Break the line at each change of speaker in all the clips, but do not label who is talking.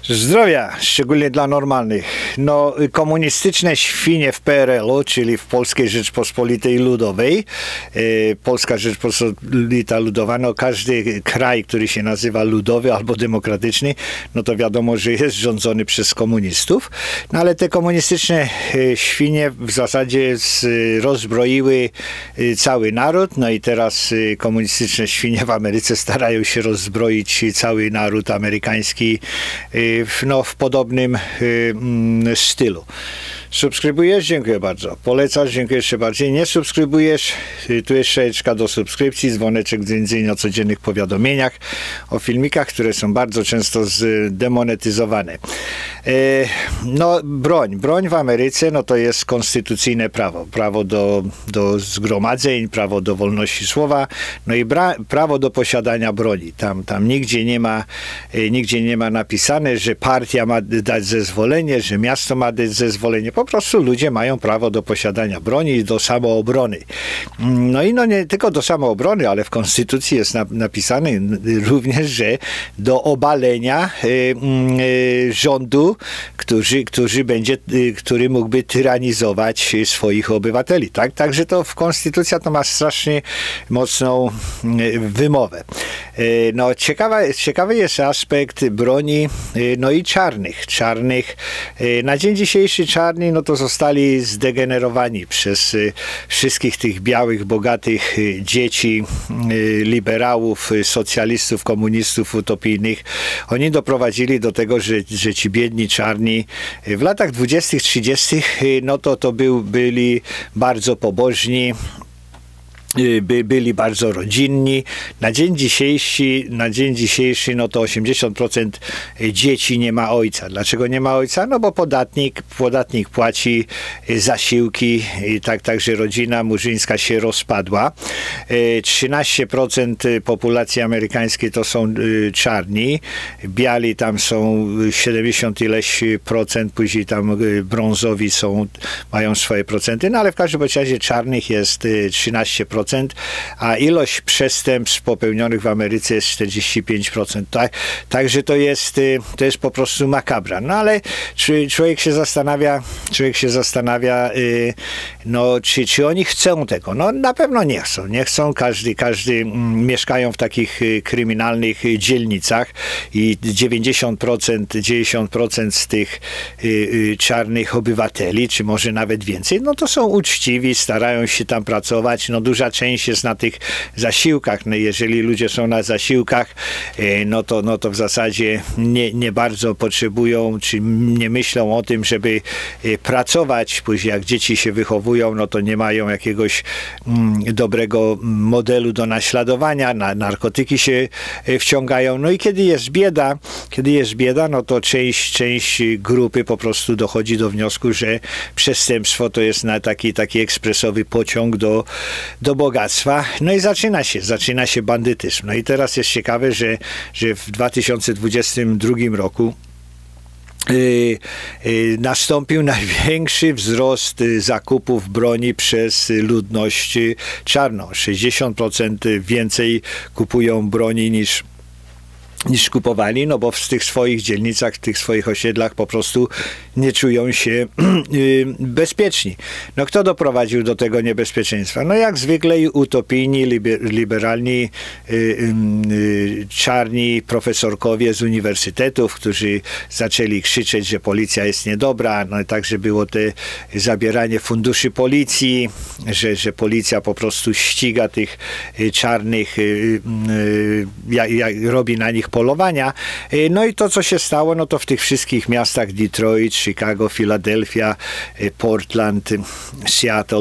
Zdrowia, szczególnie dla normalnych. No, komunistyczne świnie w PRL-u, czyli w Polskiej Rzeczpospolitej Ludowej, Polska Rzeczpospolita Ludowa, no każdy kraj, który się nazywa ludowy albo demokratyczny, no to wiadomo, że jest rządzony przez komunistów. No ale te komunistyczne świnie w zasadzie rozbroiły cały naród, no i teraz komunistyczne świnie w Ameryce starają się rozbroić cały naród amerykański w podobnym stylu. Subskrybujesz? Dziękuję bardzo. Polecasz? Dziękuję jeszcze bardziej. Nie subskrybujesz? Tu jest strzałeczka do subskrypcji, dzwoneczek o codziennych powiadomieniach, o filmikach, które są bardzo często zdemonetyzowane. No, broń w Ameryce, no to jest konstytucyjne prawo. Prawo do zgromadzeń, prawo do wolności słowa, no i prawo do posiadania broni. Tam nigdzie nie ma napisane, że partia ma dać zezwolenie, że miasto ma dać zezwolenie. Po prostu ludzie mają prawo do posiadania broni i do samoobrony. No i nie tylko do samoobrony, ale w Konstytucji jest napisane również, że do obalenia rządu, który mógłby tyranizować swoich obywateli. Tak? Także to w Konstytucja to ma strasznie mocną wymowę. No, ciekawy jest aspekt broni, no i czarnych. Na dzień dzisiejszy czarni, no to zostali zdegenerowani przez wszystkich tych białych, bogatych dzieci liberałów, socjalistów, komunistów utopijnych. Oni doprowadzili do tego, że ci biedni czarni w latach 20., 30., no to byli bardzo pobożni, byli bardzo rodzinni. Na dzień dzisiejszy no to 80% dzieci nie ma ojca. Dlaczego nie ma ojca? No bo podatnik płaci zasiłki i także rodzina murzyńska się rozpadła. 13% populacji amerykańskiej to są czarni. Biali tam są 70 ileś procent, później tam brązowi mają swoje procenty, no ale w każdym razie czarnych jest 13%. A ilość przestępstw popełnionych w Ameryce jest 45%. Także to jest po prostu makabra. No ale człowiek się zastanawia, no, czy oni chcą tego? No na pewno nie chcą. Nie chcą. Każdy mieszkają w takich kryminalnych dzielnicach i 90% z tych czarnych obywateli, czy może nawet więcej, no to są uczciwi, starają się tam pracować. No duża część jest na tych zasiłkach. No, jeżeli ludzie są na zasiłkach, no to w zasadzie nie bardzo potrzebują, czy nie myślą o tym, żeby pracować. Później jak dzieci się wychowują, no to nie mają jakiegoś dobrego modelu do naśladowania, narkotyki się wciągają. No i kiedy jest bieda, no to część grupy po prostu dochodzi do wniosku, że przestępstwo to jest na taki ekspresowy pociąg do bogactwa. No i zaczyna się bandytyzm. No i teraz jest ciekawe, że w 2022 roku nastąpił największy wzrost zakupów broni przez ludność czarną. 60% więcej kupują broni niż kupowali, no bo w tych swoich dzielnicach, w tych swoich osiedlach po prostu nie czują się bezpieczni. No kto doprowadził do tego niebezpieczeństwa? No jak zwykle utopijni, liberalni, czarni profesorkowie z uniwersytetów, którzy zaczęli krzyczeć, że policja jest niedobra, no i także było te zabieranie funduszy policji, że policja po prostu ściga tych czarnych, robi na nich polowania. No i to, co się stało, no to w tych wszystkich miastach Detroit, Chicago, Philadelphia, Portland, Seattle,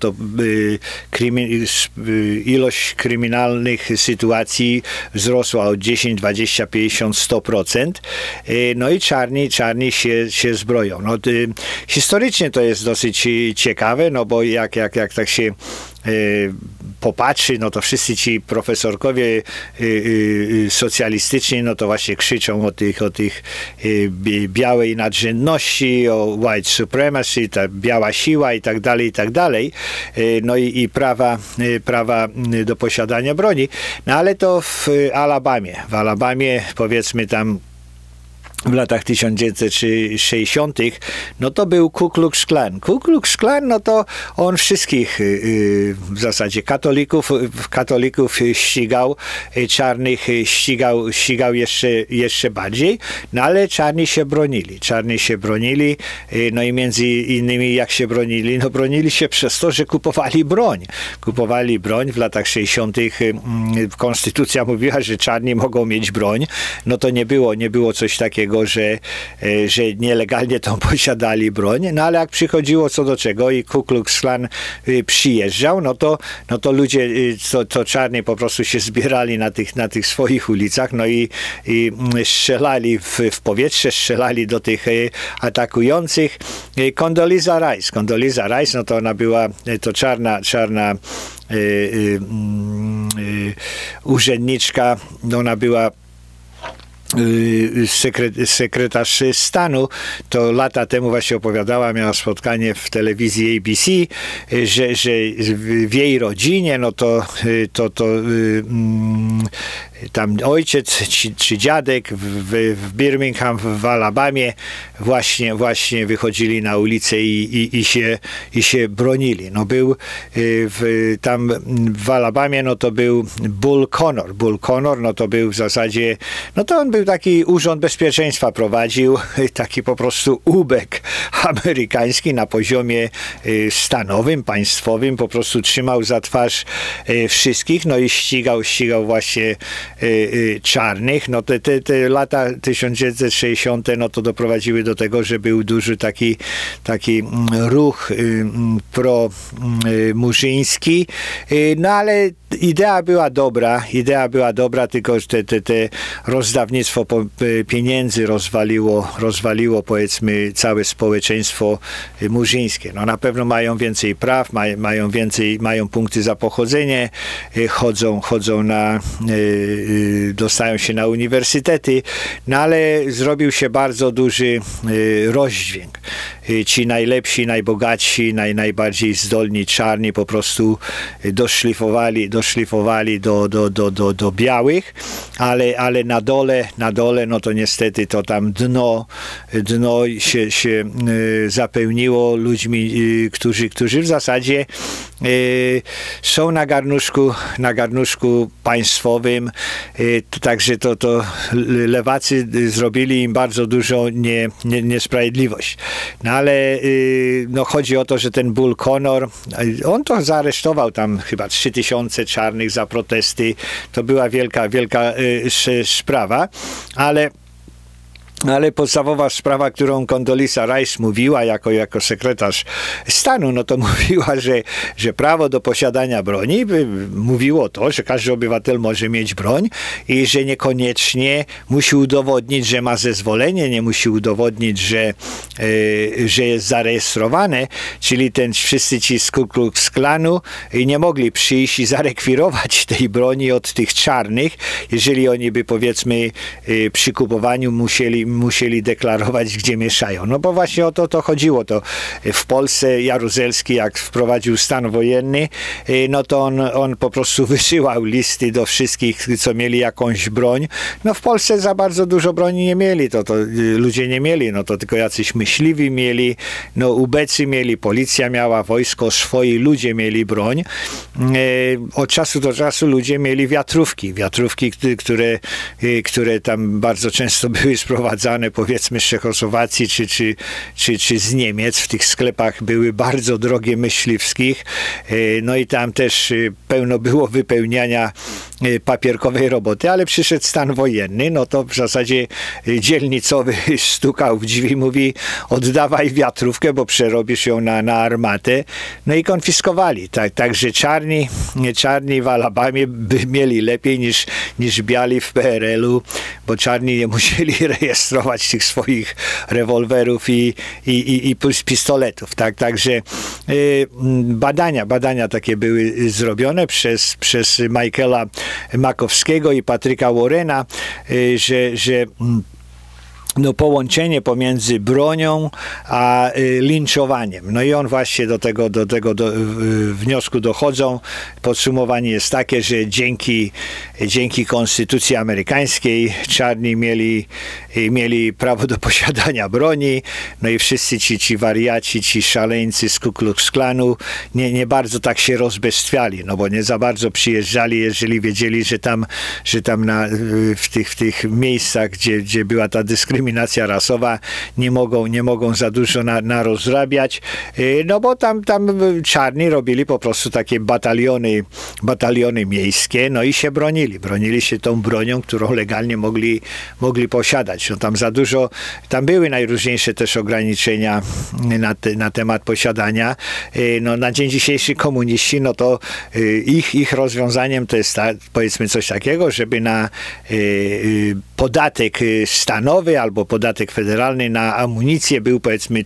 ilość kryminalnych sytuacji wzrosła o 10, 20, 50, 100%. No i czarni się zbroją. No, historycznie to jest dosyć ciekawe, no bo jak tak się popatrzy, no to wszyscy ci profesorkowie socjalistyczni, no to właśnie krzyczą o tych białej nadrzędności, o white supremacy, ta biała siła i tak dalej, no i prawa do posiadania broni. No ale to w Alabamie powiedzmy tam w latach 1960, no to był Ku Klux Klan. Ku Klux Klan, no to on wszystkich w zasadzie katolików ścigał, czarnych ścigał jeszcze bardziej, no ale czarni się bronili, no i między innymi jak się bronili, no bronili się przez to, że kupowali broń w latach 60. Konstytucja mówiła, że czarni mogą mieć broń, no to nie było coś takiego, że nielegalnie tą posiadali broń, no ale jak przychodziło co do czego i Ku Klux Klan przyjeżdżał, no to ludzie, to czarni po prostu się zbierali na tych swoich ulicach, no i strzelali w powietrze, strzelali do tych atakujących. Condoleezza Rice, no to ona była to czarna urzędniczka, no ona była sekretarz stanu, to lata temu właśnie opowiadała, miała spotkanie w telewizji ABC, że w jej rodzinie, no to tam ojciec czy dziadek w Birmingham, w Alabamie właśnie wychodzili na ulicę i się bronili. No był tam w Alabamie, no to był Bull Connor, no to był w zasadzie, no to on był taki urząd bezpieczeństwa prowadził, taki po prostu ubek amerykański na poziomie stanowym, państwowym, po prostu trzymał za twarz wszystkich, no i ścigał właśnie czarnych. No te lata 1960, no to doprowadziły do tego, że był duży taki ruch promurzyński, no ale idea była dobra, tylko te rozdawnictwo pieniędzy rozwaliło powiedzmy całe społeczeństwo murzyńskie. No na pewno mają więcej praw, mają punkty za pochodzenie, chodzą dostają się na uniwersytety, no ale zrobił się bardzo duży rozdźwięk. Ci najlepsi, najbogatsi, najbardziej zdolni czarni po prostu doszlifowali do białych, ale na dole, no to niestety to tam dno się zapełniło ludźmi, którzy w zasadzie są na garnuszku państwowym, także to lewacy zrobili im bardzo dużo niesprawiedliwość. No ale no chodzi o to, że ten Bull Connor, on to zaaresztował tam chyba 3000 czarnych za protesty. To była wielka sprawa, ale podstawowa sprawa, którą Condoleezza Rice mówiła jako sekretarz stanu, no to mówiła, że prawo do posiadania broni mówiło to, że każdy obywatel może mieć broń i że niekoniecznie musi udowodnić, że ma zezwolenie, nie musi udowodnić, że jest zarejestrowane, czyli wszyscy ci z Ku Klux Klanu nie mogli przyjść i zarekwirować tej broni od tych czarnych, jeżeli oni by powiedzmy przy kupowaniu musieli deklarować, gdzie mieszają. No bo właśnie o to chodziło. To w Polsce Jaruzelski, jak wprowadził stan wojenny, no to on po prostu wysyłał listy do wszystkich, co mieli jakąś broń. No w Polsce za bardzo dużo broni nie mieli. To ludzie nie mieli. No to tylko jacyś myśliwi mieli, no ubecy mieli, policja miała, wojsko, swoi ludzie mieli broń. Od czasu do czasu ludzie mieli wiatrówki, które tam bardzo często były sprowadzane powiedzmy z Czechosłowacji czy z Niemiec. W tych sklepach były bardzo drogie myśliwskich. No i tam też pełno było wypełniania papierkowej roboty, ale przyszedł stan wojenny, no to w zasadzie dzielnicowy stukał w drzwi, mówi: oddawaj wiatrówkę, bo przerobisz ją na armatę. No i konfiskowali. Także czarni w Alabamie by mieli lepiej niż biali w PRL-u, bo czarni nie musieli rejestrować tych swoich rewolwerów i pistoletów. Także badania takie były zrobione przez Michaela Makowskiego i Patryka Warrena, że no, połączenie pomiędzy bronią a linczowaniem. No i on właśnie do tego wniosku dochodzą. Podsumowanie jest takie, że dzięki konstytucji amerykańskiej czarni mieli prawo do posiadania broni, no i wszyscy ci wariaci, ci szaleńcy z Ku Klux Klanu nie bardzo tak się rozbestwiali, no bo nie za bardzo przyjeżdżali, jeżeli wiedzieli, że tam w tych miejscach, gdzie była ta dyskryminacja rasowa, nie mogą za dużo narozrabiać, no bo tam czarni robili po prostu takie bataliony miejskie, no i się bronili się tą bronią, którą legalnie mogli posiadać. No tam za dużo, tam były najróżniejsze też ograniczenia na temat posiadania. No na dzień dzisiejszy komuniści, no to ich rozwiązaniem to jest powiedzmy coś takiego, żeby na podatek stanowy albo podatek federalny na amunicję był powiedzmy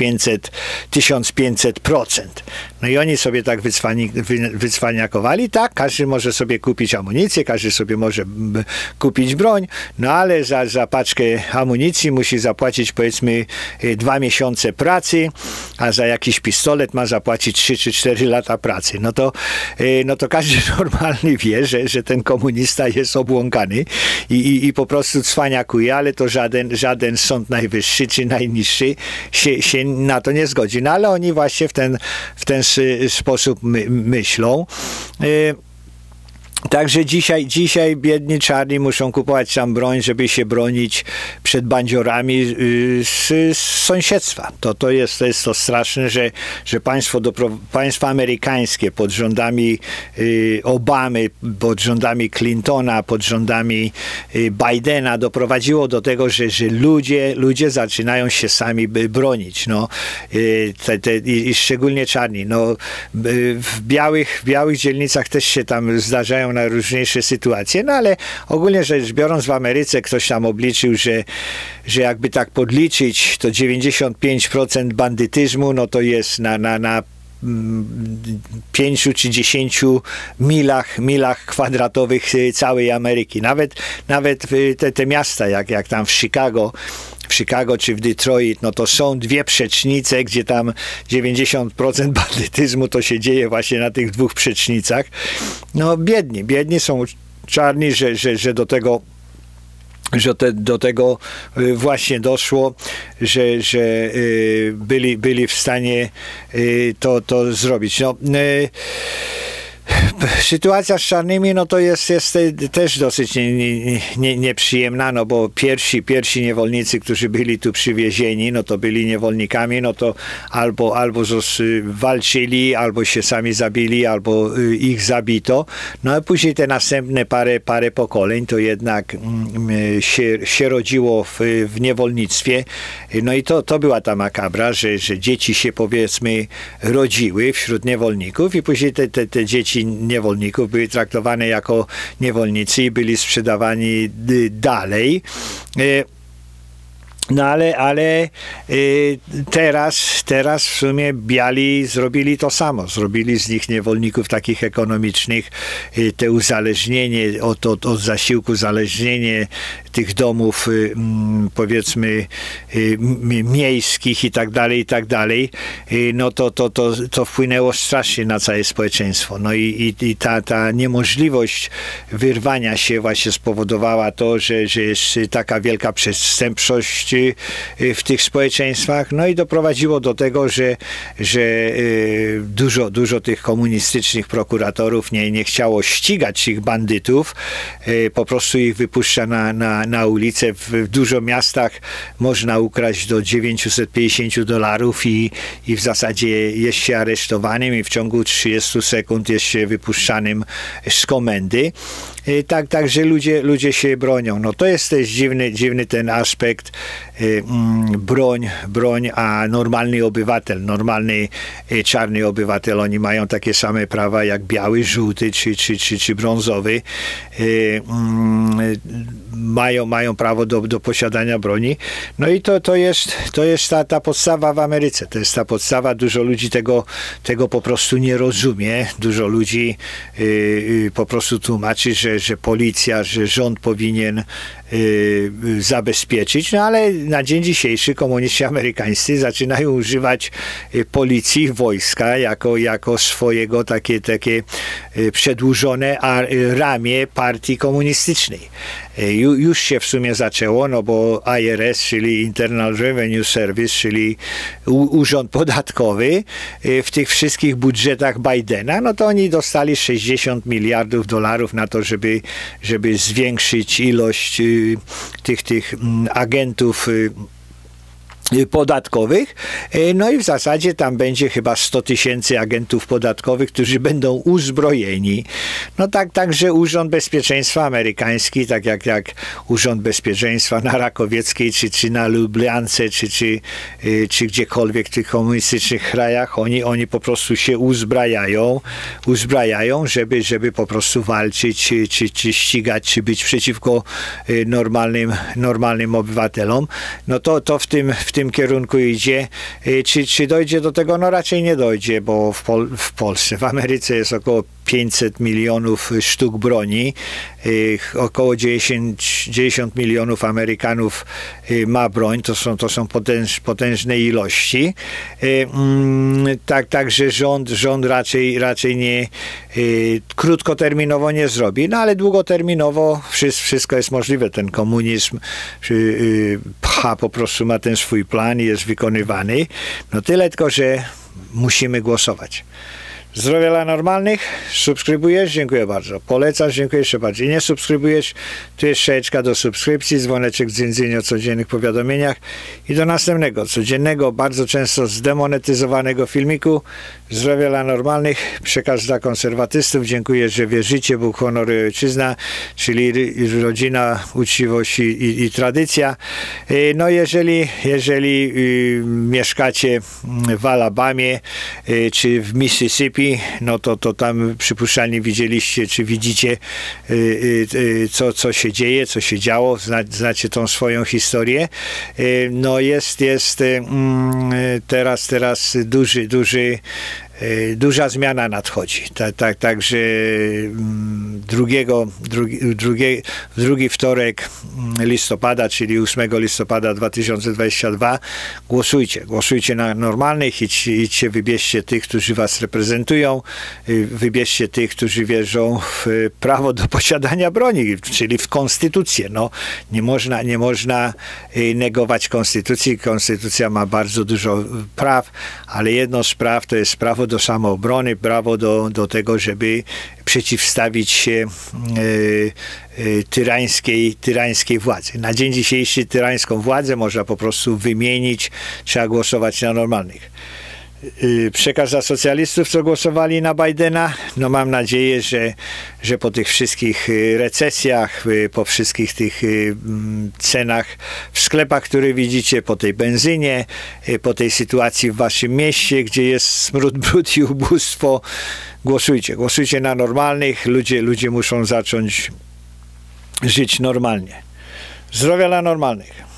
1500%. No i oni sobie tak wycwaniakowali, tak, każdy może sobie kupić amunicję, każdy sobie może kupić broń, no ale za paczkę amunicji musi zapłacić powiedzmy 2 miesiące pracy, a za jakiś pistolet ma zapłacić 3 czy 4 lata pracy. No to każdy normalny wie, że ten komunista jest obłąkany i po prostu cwaniakuje, ale to żaden sąd najwyższy czy najniższy się na to nie zgodzi. No ale oni właśnie w ten sposób myślą. Także dzisiaj biedni czarni muszą kupować tam broń, żeby się bronić przed bandziorami z sąsiedztwa. To jest to straszne, że państwo amerykańskie pod rządami Obamy, pod rządami Clintona, pod rządami Bidena doprowadziło do tego, że ludzie zaczynają się sami bronić. No, i szczególnie czarni. No, w białych dzielnicach też się tam zdarzają najróżniejsze sytuacje, no ale ogólnie rzecz biorąc w Ameryce ktoś tam obliczył, że jakby tak podliczyć, to 95% bandytyzmu, no to jest na 5 czy 10 milach kwadratowych całej Ameryki. Nawet te miasta, jak tam w Chicago czy w Detroit, no to są dwie przecznice, gdzie tam 90% bandytyzmu to się dzieje właśnie na tych dwóch przecznicach. No biedni są czarni, że do tego właśnie doszło, że byli w stanie to zrobić. No, sytuacja z czarnymi, no to jest też dosyć nieprzyjemna, no bo pierwsi niewolnicy, którzy byli tu przywiezieni, no to byli niewolnikami, no to albo walczyli, albo się sami zabili, albo ich zabito. No a później te następne parę pokoleń to jednak się rodziło w niewolnictwie. No i to była ta makabra, że dzieci się powiedzmy rodziły wśród niewolników i później te dzieci niewolników byli traktowane jako niewolnicy i byli sprzedawani dalej. No ale teraz w sumie biali zrobili to samo. Zrobili z nich niewolników takich ekonomicznych, te uzależnienie od zasiłku, uzależnienie tych domów powiedzmy miejskich i tak dalej, no to wpłynęło strasznie na całe społeczeństwo. No i ta niemożliwość wyrwania się właśnie spowodowała to, że jest taka wielka przestępczość w tych społeczeństwach, no i doprowadziło do tego, że dużo tych komunistycznych prokuratorów nie chciało ścigać tych bandytów, po prostu ich wypuszcza na ulicę. W dużo miastach można ukraść do $950 i w zasadzie jest się aresztowanym i w ciągu 30 sekund jest się wypuszczanym z komendy. Także ludzie się bronią. No to jest też dziwny ten aspekt, broń, a normalny obywatel, normalny czarny obywatel, oni mają takie same prawa jak biały, żółty czy brązowy. mają prawo do posiadania broni. No i to jest ta podstawa w Ameryce. To jest ta podstawa. Dużo ludzi tego po prostu nie rozumie. Dużo ludzi po prostu tłumaczy, że policja, że rząd powinien zabezpieczyć, no ale na dzień dzisiejszy komuniści amerykańscy zaczynają używać policji, wojska jako swojego takie przedłużone ramię partii komunistycznej. Już się w sumie zaczęło, no bo IRS, czyli Internal Revenue Service, czyli Urząd Podatkowy, w tych wszystkich budżetach Bidena, no to oni dostali $60 miliardów na to, żeby zwiększyć ilość tych agentów podatkowych, no i w zasadzie tam będzie chyba 100 000 agentów podatkowych, którzy będą uzbrojeni. No także Urząd Bezpieczeństwa Amerykański, tak jak Urząd Bezpieczeństwa na Rakowieckiej, czy na Lubliance, czy gdziekolwiek w tych komunistycznych krajach, oni po prostu się uzbrajają, żeby po prostu walczyć, czy ścigać, czy być przeciwko normalnym obywatelom. No to w tym kierunku idzie. Czy dojdzie do tego? No raczej nie dojdzie, bo w Polsce, w Ameryce jest około 500 milionów sztuk broni. Około 90 milionów Amerykanów ma broń. To są potężne ilości. Także rząd raczej nie krótkoterminowo nie zrobi, no ale długoterminowo wszystko jest możliwe. Ten komunizm po prostu ma ten swój plan i jest wykonywany. No tyle tylko, że musimy głosować. Zdrowia dla normalnych. Subskrybujesz? Dziękuję bardzo. Polecasz? Dziękuję jeszcze bardziej. Nie subskrybujesz? Tu jest szejeczka do subskrypcji, dzwoneczek dzyń o codziennych powiadomieniach i do następnego, codziennego, bardzo często zdemonetyzowanego filmiku. Zdrowia dla normalnych. Przekaz dla konserwatystów. Dziękuję, że wierzycie. Bóg, honor i ojczyzna, czyli rodzina, uczciwość i tradycja. No jeżeli mieszkacie w Alabamie czy w Mississippi, no to tam przypuszczalnie widzieliście, czy widzicie co się dzieje, co się działo, znacie tą swoją historię. No jest teraz duża zmiana nadchodzi. Także drugi wtorek listopada, czyli 8 listopada 2022 głosujcie na normalnych, idźcie, wybierzcie tych, którzy was reprezentują, wybierzcie tych, którzy wierzą w prawo do posiadania broni, czyli w konstytucję. No, nie można negować konstytucji. Konstytucja ma bardzo dużo praw, ale jedno z praw to jest prawo do samoobrony, prawo do tego, żeby przeciwstawić się tyrańskiej władzy. Na dzień dzisiejszy tyrańską władzę można po prostu wymienić, trzeba głosować na normalnych. Przekaz dla socjalistów, co głosowali na Bidena, no mam nadzieję, że po tych wszystkich recesjach, po wszystkich tych cenach w sklepach, które widzicie, po tej benzynie, po tej sytuacji w waszym mieście, gdzie jest smród, brud i ubóstwo, głosujcie na normalnych. Ludzie muszą zacząć żyć normalnie. Zdrowia dla normalnych.